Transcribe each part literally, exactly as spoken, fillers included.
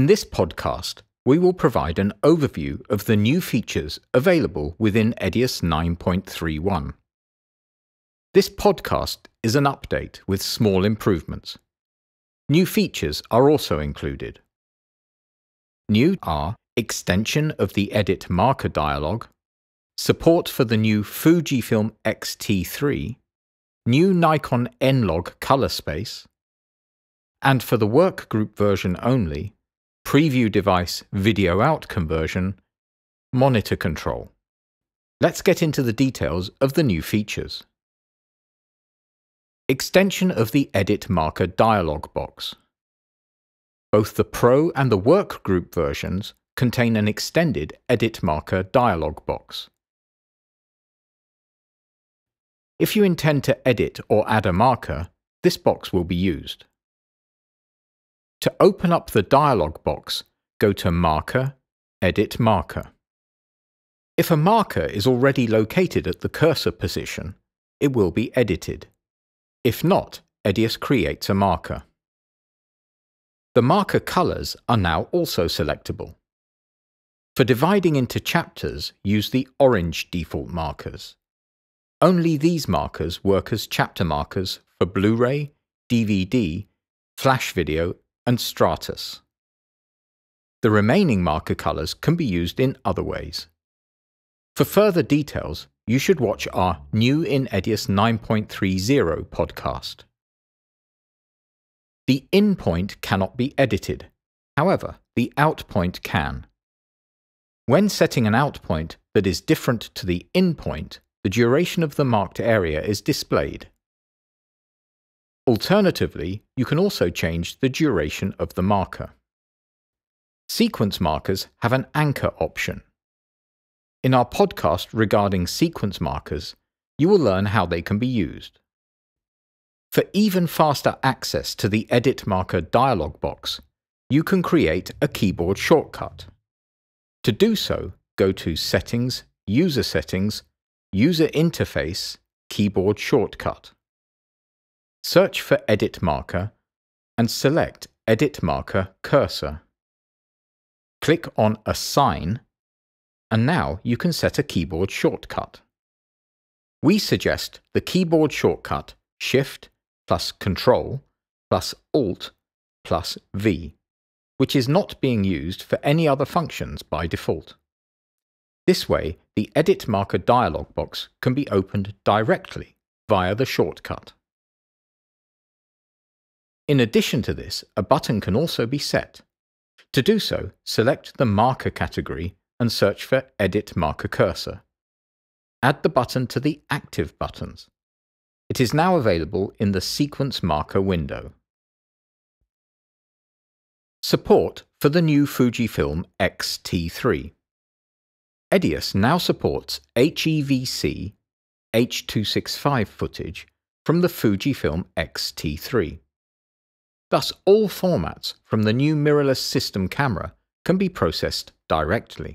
In this podcast, we will provide an overview of the new features available within E D I U S nine point three one. This podcast is an update with small improvements. New features are also included. New are extension of the Edit Marker dialog, support for the new Fujifilm X T three, new Nikon N-Log color space, and for the workgroup version only, preview device video out conversion, monitor control. Let's get into the details of the new features. Extension of the Edit Marker dialog box. Both the Pro and the Workgroup versions contain an extended Edit Marker dialog box. If you intend to edit or add a marker, this box will be used. To open up the dialog box, go to Marker, Edit Marker. If a marker is already located at the cursor position, it will be edited. If not, E D I U S creates a marker. The marker colors are now also selectable. For dividing into chapters, use the orange default markers. Only these markers work as chapter markers for Blu-ray, D V D, Flash video, and Stratus. The remaining marker colors can be used in other ways. For further details, you should watch our New in E D I U S nine point three zero podcast. The in point cannot be edited. However, the out point can. When setting an out point that is different to the in point, the duration of the marked area is displayed. Alternatively, you can also change the duration of the marker. Sequence markers have an anchor option. In our podcast regarding sequence markers, you will learn how they can be used. For even faster access to the Edit Marker dialog box, you can create a keyboard shortcut. To do so, go to Settings, User Settings, User Interface, Keyboard Shortcut. Search for Edit Marker and select Edit Marker Cursor. Click on Assign, and now you can set a keyboard shortcut. We suggest the keyboard shortcut Shift plus Control plus Alt plus V, which is not being used for any other functions by default. This way, the Edit Marker dialog box can be opened directly via the shortcut. In addition to this, a button can also be set. To do so, select the Marker category and search for Edit Marker Cursor. Add the button to the Active buttons. It is now available in the Sequence Marker window. Support for the new Fujifilm X T three. E D I U S now supports H E V C H two sixty-five footage from the Fujifilm X T three. Thus, all formats from the new mirrorless system camera can be processed directly.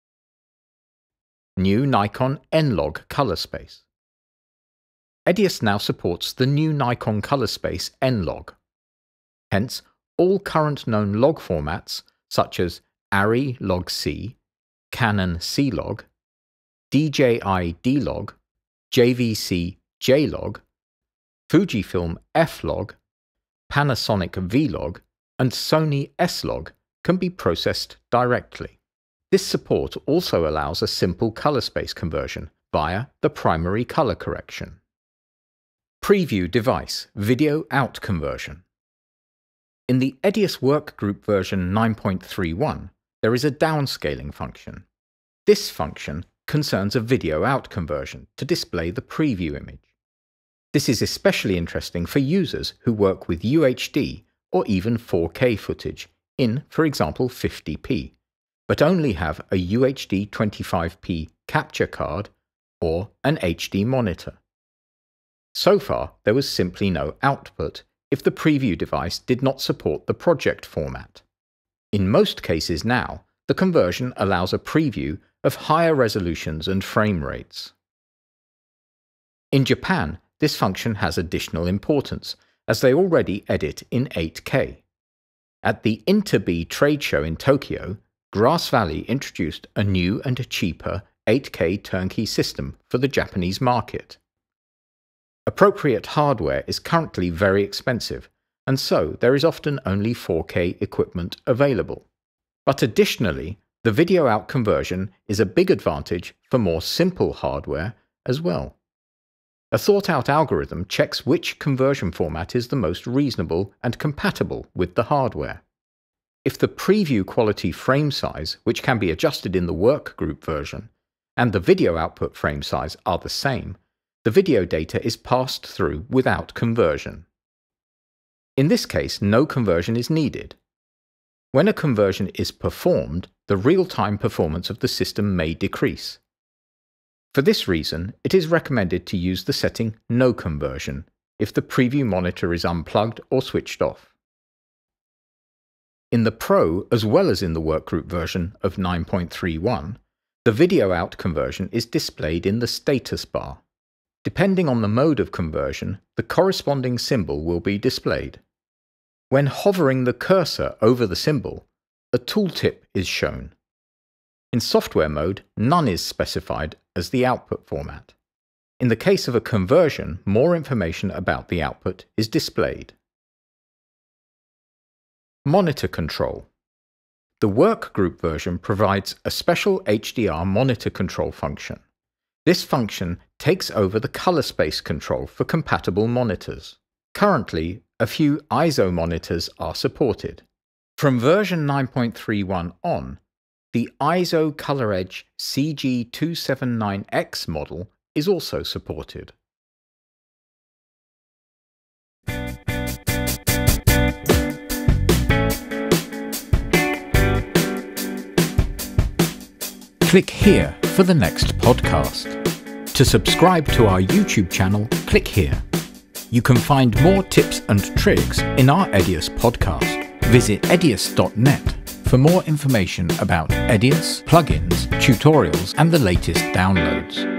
New Nikon N-Log color space. E D I U S now supports the new Nikon color space N-Log. Hence, all current known log formats such as ARRI log-C, Canon C-Log, D J I D-Log, J V C J-Log, Fujifilm F-Log, Panasonic V-Log, and Sony S-Log can be processed directly. This support also allows a simple color space conversion via the primary color correction. Preview device video out conversion. In the E D I U S Workgroup version nine point three one, there is a downscaling function. This function concerns a video out conversion to display the preview image. This is especially interesting for users who work with U H D or even four K footage in, for example, fifty p, but only have a U H D twenty-five p capture card or an H D monitor. So far, there was simply no output if the preview device did not support the project format. In most cases now, the conversion allows a preview of higher resolutions and frame rates. In Japan, this function has additional importance, as they already edit in eight K. At the Interbee trade show in Tokyo, Grass Valley introduced a new and cheaper eight K turnkey system for the Japanese market. Appropriate hardware is currently very expensive, and so there is often only four K equipment available. But additionally, the video out conversion is a big advantage for more simple hardware as well. A thought-out algorithm checks which conversion format is the most reasonable and compatible with the hardware. If the preview quality frame size, which can be adjusted in the workgroup version, and the video output frame size are the same, the video data is passed through without conversion. In this case, no conversion is needed. When a conversion is performed, the real-time performance of the system may decrease. For this reason, it is recommended to use the setting No Conversion if the preview monitor is unplugged or switched off. In the Pro as well as in the workgroup version of nine point three one, the video out conversion is displayed in the status bar. Depending on the mode of conversion, the corresponding symbol will be displayed. When hovering the cursor over the symbol, a tooltip is shown. In software mode, none is specified as the output format. In the case of a conversion, more information about the output is displayed. Monitor control. The workgroup version provides a special H D R monitor control function. This function takes over the color space control for compatible monitors. Currently, a few I S O monitors are supported. From version nine point three one on, the I S O ColorEdge C G two seventy-nine X model is also supported. Click here for the next podcast. To subscribe to our YouTube channel, click here. You can find more tips and tricks in our EDIUS podcast. Visit E D I U S dot net for more information about EDIUS, plugins, tutorials, and the latest downloads.